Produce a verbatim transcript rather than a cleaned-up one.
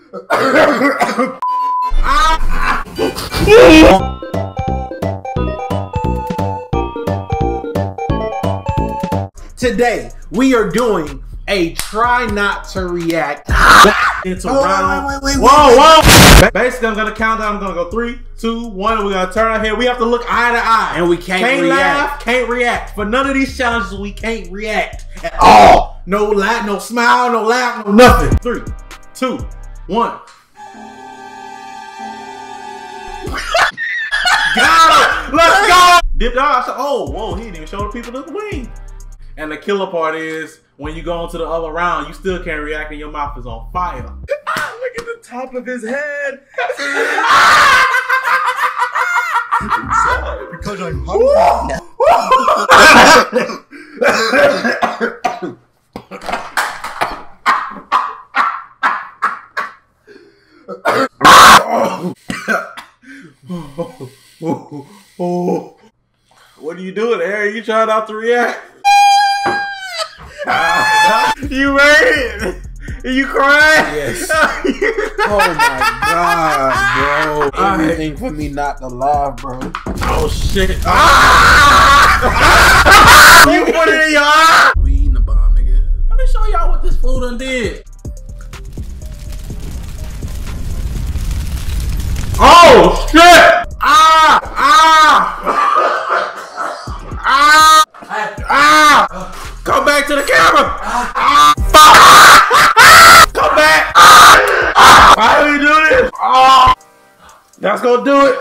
Today we are doing a try not to react into oh, round. Wait, wait, wait, whoa, whoa! Basically, I'm gonna count down. I'm gonna go three, two, one. We're gonna turn our head. We have to look eye to eye, and we can't, can't react. laugh, can't react. For none of these challenges, we can't react at all. No laugh, no smile, no laugh, no nothing. Three, two, one. Go! Let's go! Dipped out. I said, oh, whoa! He didn't even show the people the wing. And the killer part is when you go into the other round, you still can't react and your mouth is on fire. Ah, look at the top of his head. Because I'm hungry. What are you doing, Harry? You trying not to react? You made it! You crying? Yes. Oh my god, bro. Everything for me not to laugh, bro. Oh shit. Ah! You put it in your eye! We eating the bomb, nigga. Let me show y'all what this food done did. Oh shit! Ah! Ah! Ah! Ah! Come back to the camera! Ah! Fuck! Come back! Ah! Why do we do this? Ah! That's gonna do it.